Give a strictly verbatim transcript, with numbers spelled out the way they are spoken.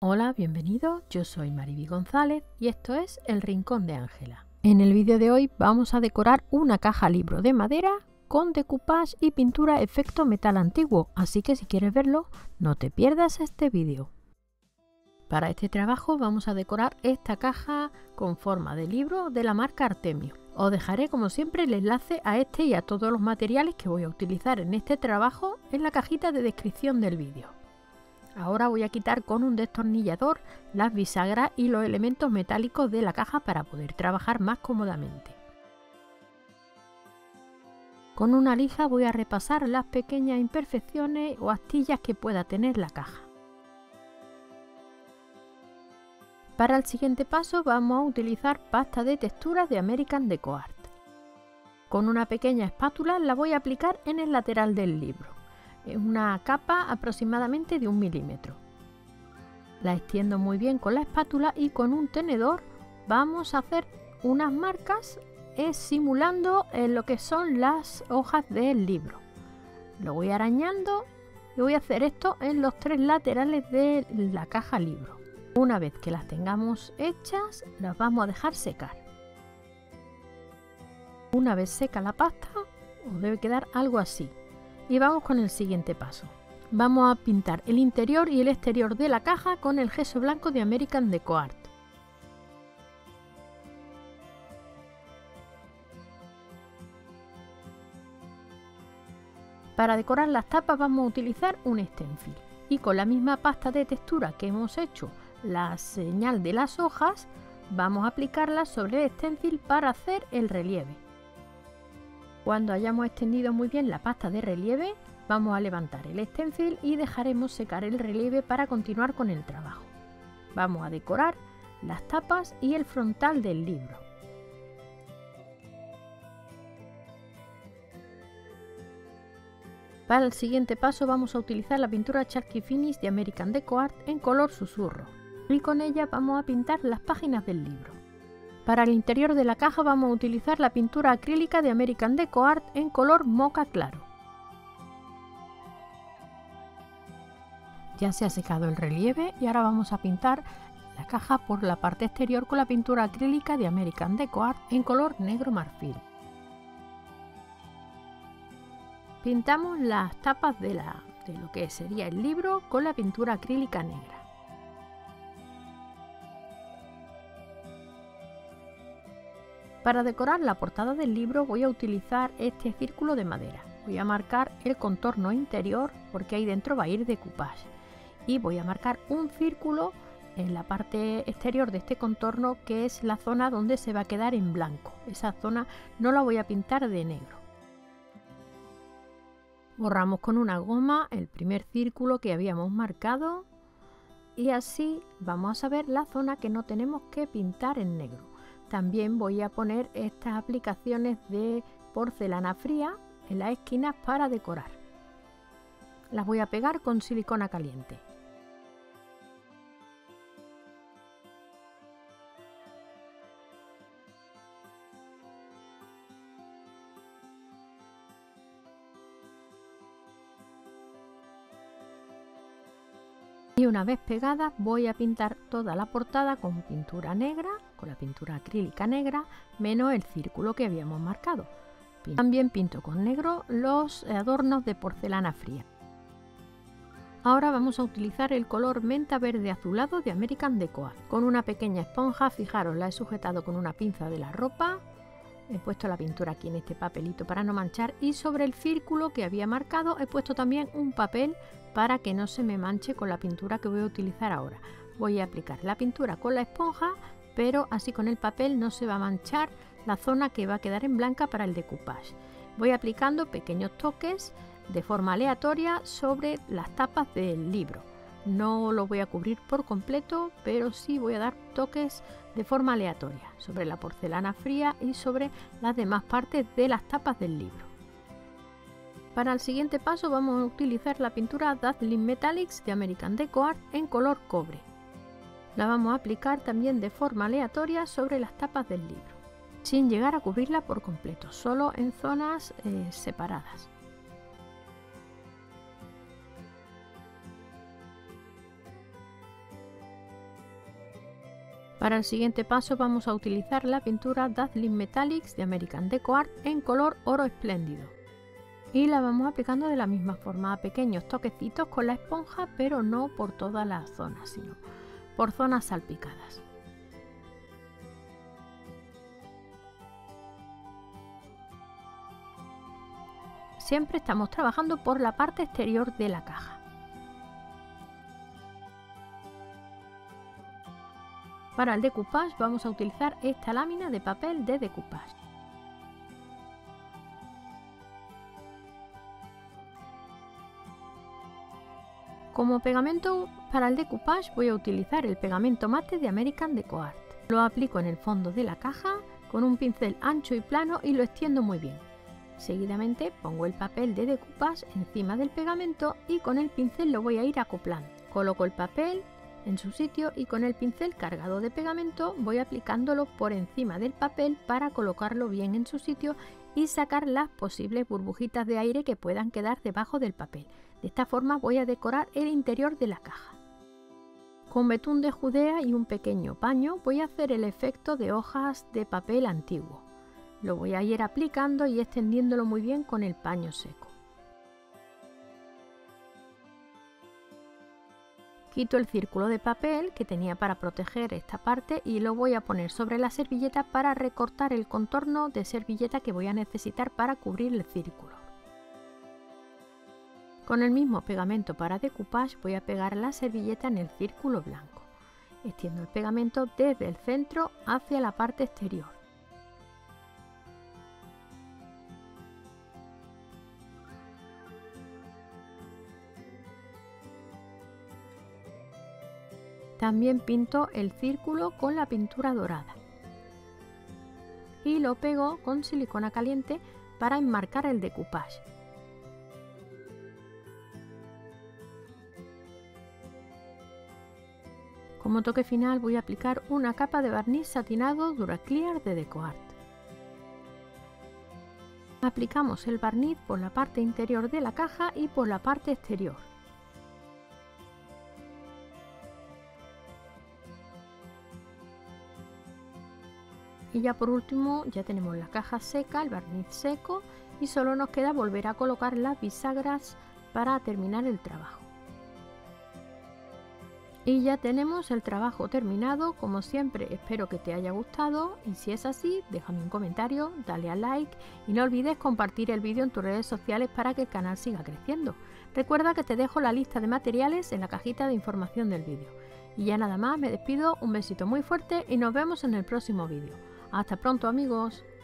Hola, bienvenido, yo soy Mariby González y esto es El Rincón de Ángela. En el vídeo de hoy vamos a decorar una caja libro de madera con decoupage y pintura efecto metal antiguo, así que si quieres verlo, no te pierdas este vídeo. Para este trabajo vamos a decorar esta caja con forma de libro de la marca Artemio. Os dejaré como siempre el enlace a este y a todos los materiales que voy a utilizar en este trabajo en la cajita de descripción del vídeo. Ahora voy a quitar con un destornillador las bisagras y los elementos metálicos de la caja para poder trabajar más cómodamente. Con una lija voy a repasar las pequeñas imperfecciones o astillas que pueda tener la caja. Para el siguiente paso vamos a utilizar pasta de texturas de American Deco Art. Con una pequeña espátula la voy a aplicar en el lateral del libro. Es una capa aproximadamente de un milímetro. La extiendo muy bien con la espátula y con un tenedor vamos a hacer unas marcas eh, simulando eh, lo que son las hojas del libro. Lo voy arañando y voy a hacer esto en los tres laterales de la caja libro. Una vez que las tengamos hechas, las vamos a dejar secar. Una vez seca la pasta, os debe quedar algo así. Y vamos con el siguiente paso. Vamos a pintar el interior y el exterior de la caja con el gesso blanco de American Deco Art. Para decorar las tapas vamos a utilizar un stencil y con la misma pasta de textura que hemos hecho la señal de las hojas, vamos a aplicarla sobre el stencil para hacer el relieve. Cuando hayamos extendido muy bien la pasta de relieve, vamos a levantar el stencil y dejaremos secar el relieve para continuar con el trabajo. Vamos a decorar las tapas y el frontal del libro. Para el siguiente paso vamos a utilizar la pintura Chalky Finish de American Deco Art en color susurro y con ella vamos a pintar las páginas del libro. Para el interior de la caja vamos a utilizar la pintura acrílica de American Deco Art en color moca claro. Ya se ha secado el relieve y ahora vamos a pintar la caja por la parte exterior con la pintura acrílica de American Deco Art en color negro marfil. Pintamos las tapas de, la, de lo que sería el libro con la pintura acrílica negra. Para decorar la portada del libro voy a utilizar este círculo de madera. Voy a marcar el contorno interior porque ahí dentro va a ir decoupage. Y voy a marcar un círculo en la parte exterior de este contorno que es la zona donde se va a quedar en blanco. Esa zona no la voy a pintar de negro. Borramos con una goma el primer círculo que habíamos marcado y así vamos a saber la zona que no tenemos que pintar en negro. También voy a poner estas aplicaciones de porcelana fría en las esquinas para decorar. Las voy a pegar con silicona caliente. Y una vez pegadas voy a pintar toda la portada con pintura negra, con la pintura acrílica negra, menos el círculo que habíamos marcado. También pinto con negro los adornos de porcelana fría. Ahora vamos a utilizar el color menta verde azulado de American Deco Art. Con una pequeña esponja, fijaros, la he sujetado con una pinza de la ropa. He puesto la pintura aquí en este papelito para no manchar y sobre el círculo que había marcado he puesto también un papel para que no se me manche con la pintura que voy a utilizar ahora. Voy a aplicar la pintura con la esponja, pero así con el papel no se va a manchar la zona que va a quedar en blanca para el decoupage. Voy aplicando pequeños toques de forma aleatoria sobre las tapas del libro. No lo voy a cubrir por completo, pero sí voy a dar toques de forma aleatoria sobre la porcelana fría y sobre las demás partes de las tapas del libro. Para el siguiente paso vamos a utilizar la pintura Dazzling Metallics de American Deco Art en color cobre. La vamos a aplicar también de forma aleatoria sobre las tapas del libro, sin llegar a cubrirla por completo, solo en zonas eh, separadas. Para el siguiente paso vamos a utilizar la pintura Dazzling Metallics de American Deco Art en color oro espléndido. Y la vamos aplicando de la misma forma, a pequeños toquecitos con la esponja, pero no por todas las zonas, sino por zonas salpicadas. Siempre estamos trabajando por la parte exterior de la caja. Para el decoupage vamos a utilizar esta lámina de papel de decoupage. Como pegamento para el decoupage voy a utilizar el pegamento mate de American Deco Art. Lo aplico en el fondo de la caja con un pincel ancho y plano y lo extiendo muy bien. Seguidamente pongo el papel de decoupage encima del pegamento y con el pincel lo voy a ir acoplando. Coloco el papel en su sitio y con el pincel cargado de pegamento voy aplicándolo por encima del papel para colocarlo bien en su sitio y sacar las posibles burbujitas de aire que puedan quedar debajo del papel. De esta forma voy a decorar el interior de la caja. Con betún de Judea y un pequeño paño voy a hacer el efecto de hojas de papel antiguo. Lo voy a ir aplicando y extendiéndolo muy bien con el paño seco. Quito el círculo de papel que tenía para proteger esta parte y lo voy a poner sobre la servilleta para recortar el contorno de servilleta que voy a necesitar para cubrir el círculo. Con el mismo pegamento para decoupage voy a pegar la servilleta en el círculo blanco. Extiendo el pegamento desde el centro hacia la parte exterior. También pinto el círculo con la pintura dorada y lo pego con silicona caliente para enmarcar el decoupage. Como toque final voy a aplicar una capa de barniz satinado Duraclear de Deco Art. Aplicamos el barniz por la parte interior de la caja y por la parte exterior. Y ya por último ya tenemos la caja seca, el barniz seco y solo nos queda volver a colocar las bisagras para terminar el trabajo. Y ya tenemos el trabajo terminado. Como siempre espero que te haya gustado y si es así déjame un comentario, dale a like y no olvides compartir el vídeo en tus redes sociales para que el canal siga creciendo. Recuerda que te dejo la lista de materiales en la cajita de información del vídeo. Y ya nada más, me despido, un besito muy fuerte y nos vemos en el próximo vídeo. Hasta pronto amigos.